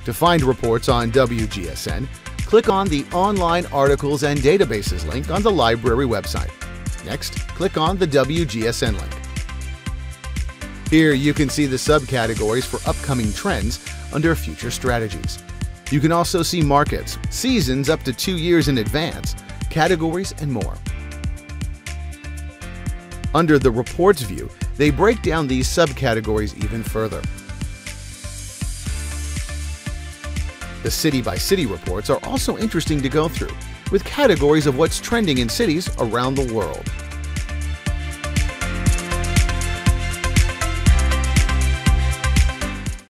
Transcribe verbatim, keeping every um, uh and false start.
To find reports on W G S N, click on the Online Articles and Databases link on the library website. Next, click on the W G S N link. Here you can see the subcategories for upcoming trends under Future Strategies. You can also see markets, seasons up to two years in advance, categories, and more. Under the Reports view, they break down these subcategories even further. The city-by-city reports are also interesting to go through, with categories of what's trending in cities around the world.